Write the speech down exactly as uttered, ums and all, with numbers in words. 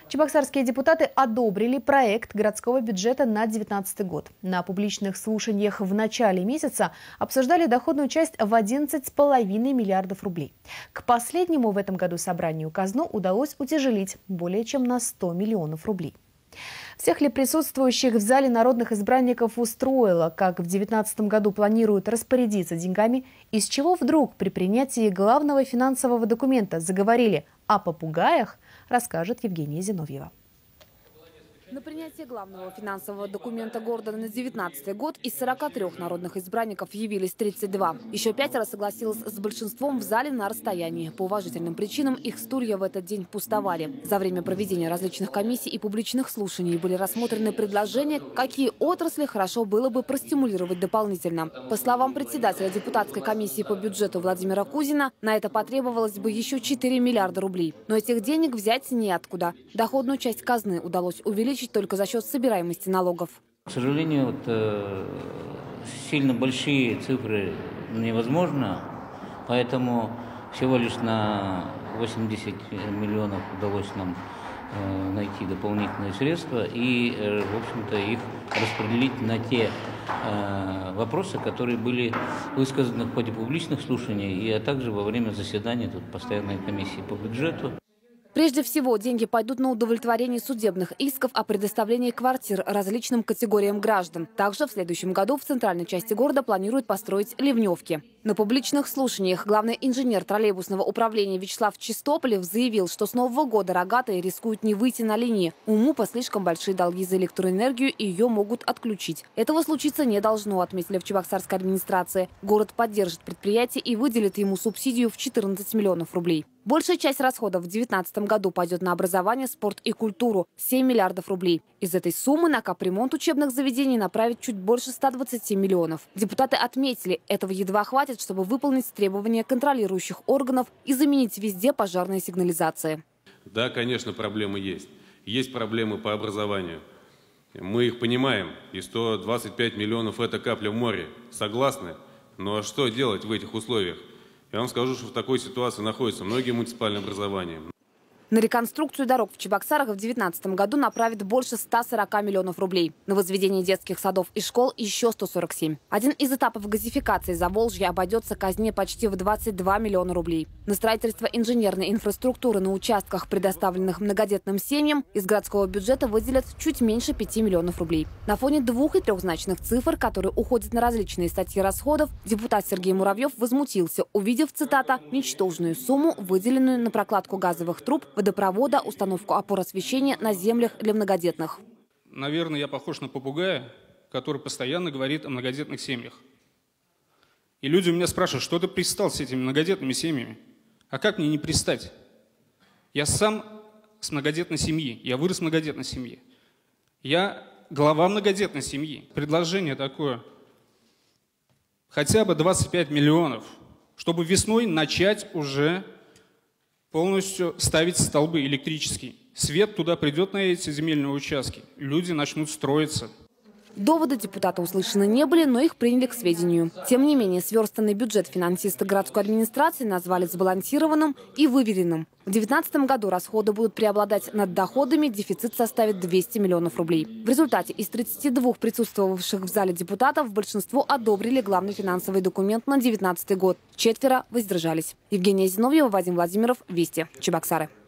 Чебоксарские депутаты одобрили проект городского бюджета на две тысячи девятнадцатый год. На публичных слушаниях в начале месяца обсуждали доходную часть в одиннадцать с половиной миллиардов рублей. К последнему в этом году собранию казну удалось утяжелить более чем на сто миллионов рублей. Всех ли присутствующих в зале народных избранников устроило, как в две тысячи девятнадцатом году планируют распорядиться деньгами, из чего вдруг при принятии главного финансового документа заговорили о попугаях, расскажет Евгения Зиновьева. На принятие главного финансового документа города на две тысячи девятнадцатый год из сорока трёх народных избранников явились тридцать два. Еще пятеро согласилось с большинством в зале на расстоянии. По уважительным причинам их стулья в этот день пустовали. За время проведения различных комиссий и публичных слушаний были рассмотрены предложения, какие отрасли хорошо было бы простимулировать дополнительно. По словам председателя депутатской комиссии по бюджету Владимира Кузина, на это потребовалось бы еще четыре миллиарда рублей. Но этих денег взять неоткуда. Доходную часть казны удалось увеличить только за счет собираемости налогов. К сожалению, вот, э, сильно большие цифры невозможно, поэтому всего лишь на восемьдесят миллионов удалось нам э, найти дополнительные средства и, э, в общем-то, их распределить на те э, вопросы, которые были высказаны в ходе публичных слушаний, и а также во время заседания тут постоянной комиссии по бюджету. Прежде всего, деньги пойдут на удовлетворение судебных исков о предоставлении квартир различным категориям граждан. Также в следующем году в центральной части города планируют построить ливневки. На публичных слушаниях главный инженер троллейбусного управления Вячеслав Чистополев заявил, что с нового года рогатые рискуют не выйти на линии. У МУПа слишком большие долги за электроэнергию, и ее могут отключить. Этого случиться не должно, отметили в Чебоксарской администрации. Город поддержит предприятие и выделит ему субсидию в четырнадцать миллионов рублей. Большая часть расходов в две тысячи девятнадцатом году пойдет на образование, спорт и культуру – семь миллиардов рублей. Из этой суммы на капремонт учебных заведений направят чуть больше ста двадцати миллионов. Депутаты отметили, этого едва хватит, чтобы выполнить требования контролирующих органов и заменить везде пожарные сигнализации. Да, конечно, проблемы есть. Есть проблемы по образованию. Мы их понимаем. И сто двадцать пять миллионов – это капля в море. Согласны? Но что делать в этих условиях? Я вам скажу, что в такой ситуации находятся многие муниципальные образования. На реконструкцию дорог в Чебоксарах в две тысячи девятнадцатом году направят больше ста сорока миллионов рублей. На возведение детских садов и школ еще сто сорок семь. Один из этапов газификации Заволжья обойдется казне почти в двадцать два миллиона рублей. На строительство инженерной инфраструктуры на участках, предоставленных многодетным семьям, из городского бюджета выделят чуть меньше пяти миллионов рублей. На фоне двух- и трехзначных цифр, которые уходят на различные статьи расходов, депутат Сергей Муравьев возмутился, увидев, цитата, «ничтожную сумму, выделенную на прокладку газовых труб, водопровода, установку опор освещения на землях для многодетных». Наверное, я похож на попугая, который постоянно говорит о многодетных семьях. И люди у меня спрашивают, что ты пристал с этими многодетными семьями? А как мне не пристать? Я сам с многодетной семьи, я вырос в многодетной семье. Я глава многодетной семьи. Предложение такое, хотя бы двадцать пять миллионов, чтобы весной начать уже полностью ставить столбы электрические. Свет туда придет на эти земельные участки. Люди начнут строиться. Доводы депутата услышаны не были, но их приняли к сведению. Тем не менее, сверстанный бюджет финансисты городской администрации назвали сбалансированным и выверенным. В две тысячи девятнадцатом году расходы будут преобладать над доходами, дефицит составит двести миллионов рублей. В результате из тридцати двух присутствовавших в зале депутатов большинство одобрили главный финансовый документ на две тысячи девятнадцатый год. Четверо воздержались. Евгения Зиновьева, Вадим Владимиров, Вести, Чебоксары.